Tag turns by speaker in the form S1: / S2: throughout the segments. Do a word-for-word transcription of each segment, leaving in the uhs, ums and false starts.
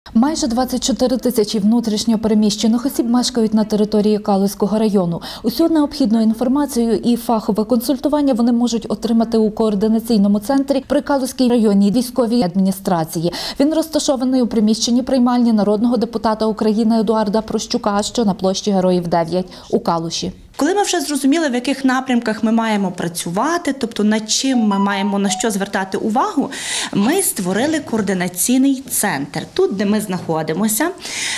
S1: Майже двадцять чотири тисячі внутрішньо переміщених осіб мешкають на території Калузького району. Усю необхідну інформацію і фахове консультування вони можуть отримати у координаційному центрі при Калузькій районній військовій адміністрації. Він розташований у приміщенні приймальні народного депутата України Едуарда Прощука, що на площі Героїв дев'ять у Калуші.
S2: Коли ми вже зрозуміли, в яких напрямках ми маємо працювати, тобто над чим ми маємо на що звертати увагу, ми створили координаційний центр. Тут, де ми знаходимося,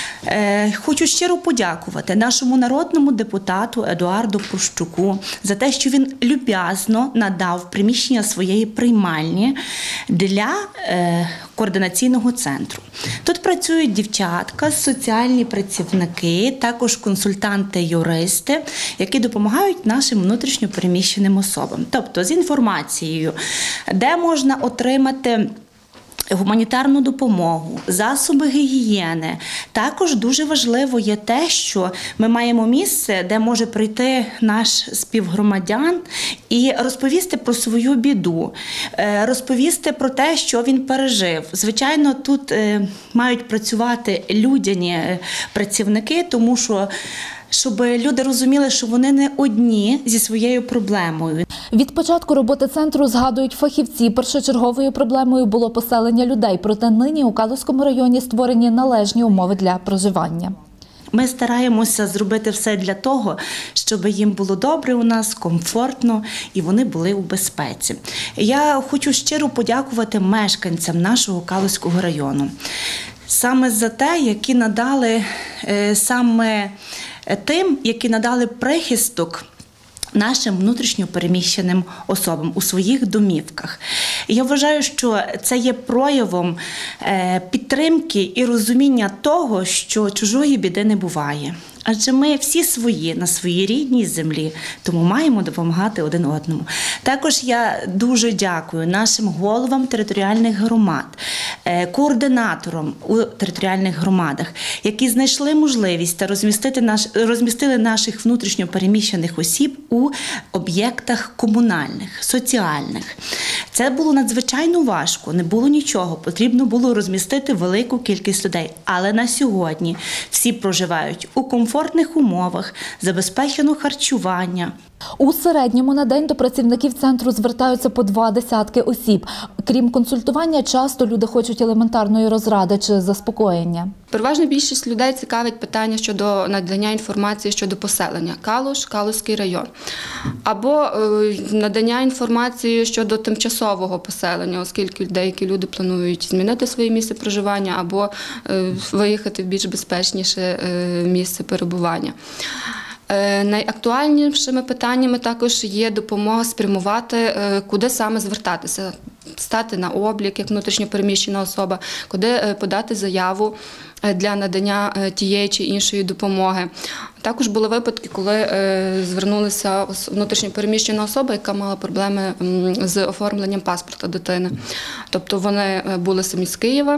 S2: хочу щиро подякувати нашому народному депутату Едуарду Прощуку за те, що він люб'язно надав приміщення своєї приймальні для координаційного центру. Тут працюють дівчатка, соціальні працівники, також консультанти-юристи, які допомагають нашим внутрішньо переміщеним особам. Тобто з інформацією, де можна отримати гуманітарну допомогу, засоби гігієни. Також дуже важливо є те, що ми маємо місце, де може прийти наш співгромадян і розповісти про свою біду, розповісти про те, що він пережив. Звичайно, тут мають працювати людяні працівники, тому що щоб люди розуміли, що вони не одні зі своєю проблемою.
S1: Від початку роботи центру, згадують фахівці, першочерговою проблемою було поселення людей, проте нині у Калузькому районі створені належні умови для проживання.
S2: Ми стараємося зробити все для того, щоб їм було добре у нас, комфортно і вони були у безпеці. Я хочу щиро подякувати мешканцям нашого Калузького району. Саме за те, які надали, саме тим, які надали прихисток нашим внутрішньо переміщеним особам у своїх домівках. Я вважаю, що це є проявом підтримки і розуміння того, що чужої біди не буває. Адже ми всі свої, на своїй рідній землі, тому маємо допомагати один одному. Також я дуже дякую нашим головам територіальних громад, координаторам у територіальних громадах, які знайшли можливість та розмістити наш, розмістили наших внутрішньо переміщених осіб у об'єктах комунальних, соціальних. Це було надзвичайно важко, не було нічого, потрібно було розмістити велику кількість людей. Але на сьогодні всі проживають у комфортних умовах, забезпечено харчування.
S1: У середньому на день до працівників центру звертаються по два десятки осіб. Крім консультування, часто люди хочуть елементарної розради чи заспокоєння.
S3: Переважна більшість людей цікавить питання щодо надання інформації щодо поселення. Калуш, Калузький район. Або е, надання інформації щодо тимчасового поселення, оскільки деякі люди планують змінити своє місце проживання або е, виїхати в більш безпечніше е, місце перебування. Найактуальнішими питаннями також є допомога спрямувати, куди саме звертатися, стати на облік як внутрішньо переміщена особа, куди подати заяву для надання тієї чи іншої допомоги. Також були випадки, коли звернулася внутрішньо переміщена особа, яка мала проблеми з оформленням паспорта дитини. Тобто вони були самі з Києва,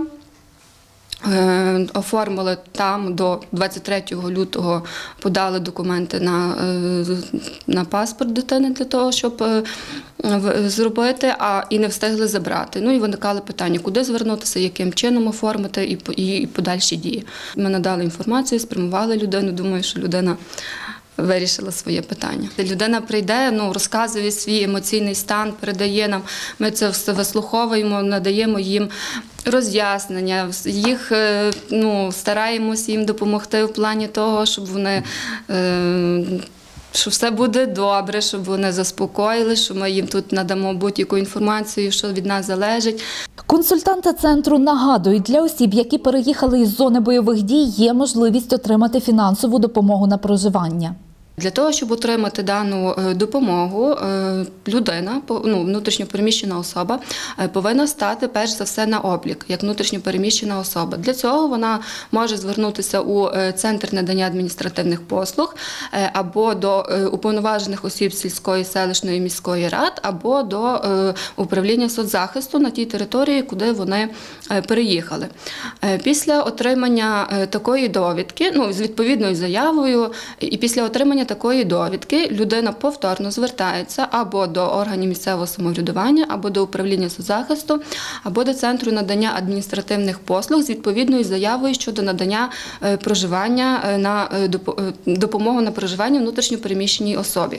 S3: оформили там до двадцять третього лютого, подали документи на, на паспорт дитини для того, щоб зробити, а і не встигли забрати. Ну і виникали питання, куди звернутися, яким чином оформити і, і, і подальші дії. Ми надали інформацію, спрямували людину, думаю, що людина вирішила своє питання. Людина прийде, ну, розказує свій емоційний стан, передає нам, ми це все вислуховуємо, надаємо їм роз'яснення, їх, ну, стараємося їм допомогти в плані того, щоб вони, е, що все буде добре, щоб вони заспокоїли, що ми їм тут надамо будь-яку інформацію, що від нас залежить.
S1: Консультанти центру нагадують, для осіб, які переїхали із зони бойових дій, є можливість отримати фінансову допомогу на проживання.
S3: Для того, щоб отримати дану допомогу, людина, ну, внутрішньо переміщена особа, повинна стати перш за все на облік, як внутрішньо переміщена особа. Для цього вона може звернутися у Центр надання адміністративних послуг або до уповноважених осіб сільської, селищної, міської рад, або до управління соцзахисту на тій території, куди вони переїхали. Після отримання такої довідки, ну, з відповідною заявою, і після отримання отримання такої довідки людина повторно звертається або до органів місцевого самоврядування, або до управління соцзахисту, або до Центру надання адміністративних послуг з відповідною заявою щодо надання проживання на допомогу на проживання внутрішньо переміщеній особі.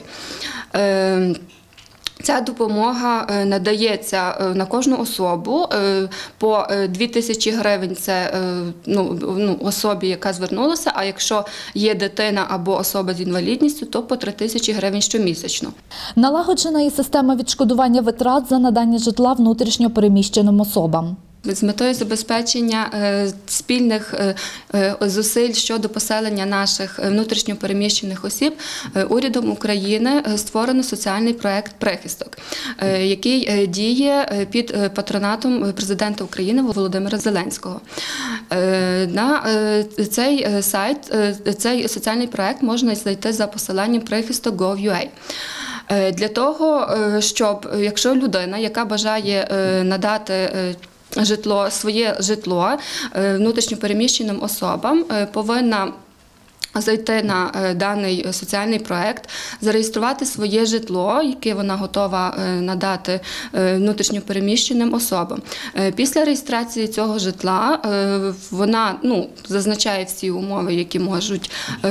S3: Ця допомога надається на кожну особу по дві тисячі гривень – це ну, ну, особі, яка звернулася, а якщо є дитина або особа з інвалідністю, то по три тисячі гривень щомісячно.
S1: Налагоджена і система відшкодування витрат за надання житла внутрішньо переміщеним особам.
S3: З метою забезпечення спільних зусиль щодо поселення наших внутрішньо переміщених осіб урядом України створено соціальний проект «Прихисток», який діє під патронатом президента України Володимира Зеленського. На цей сайт, цей соціальний проект можна знайти за посиланням прихисток точка гов точка ю а. Для того, щоб, якщо людина, яка бажає надати житло, своє житло внутрішньо переміщеним особам, повинна зайти на даний соціальний проект, зареєструвати своє житло, яке вона готова надати внутрішньо переміщеним особам. Після реєстрації цього житла вона ну, зазначає всі умови, які можуть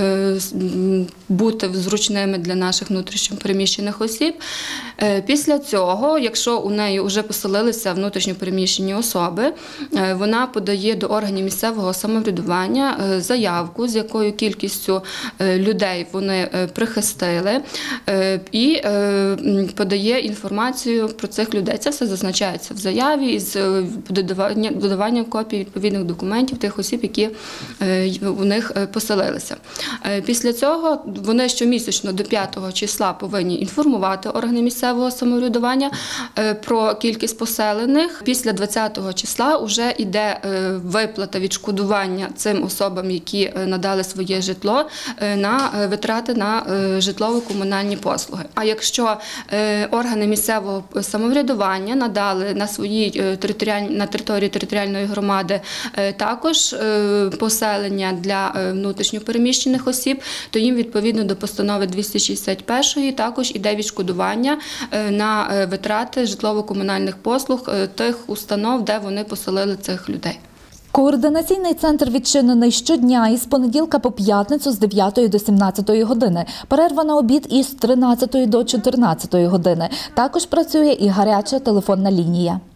S3: бути зручними для наших внутрішньо переміщених осіб. Після цього, якщо у неї вже поселилися внутрішньо переміщені особи, вона подає до органів місцевого самоврядування заявку, з якою кількістю людей вони прихистили, і подає інформацію про цих людей. Це все зазначається в заяві з додаванням копій відповідних документів тих осіб, які у них поселилися. Після цього вони щомісячно до п'ятого числа повинні інформувати органи місцевого самоврядування про кількість поселених. Після двадцятого числа вже йде виплата відшкодування цим особам, які надали своє житло, на витрати на житлово-комунальні послуги. А якщо органи місцевого самоврядування надали на своїй територіальній, на території територіальної громади також поселення для внутрішньо переміщених осіб, то їм відповідно до постанови двісті шістдесят першої також іде відшкодування на витрати житлово-комунальних послуг тих установ, де вони поселили цих людей.
S1: Координаційний центр відчинений щодня із понеділка по п'ятницю з дев'ятої до сімнадцятої години. Перерва на обід із тринадцятої до чотирнадцятої години. Також працює і гаряча телефонна лінія.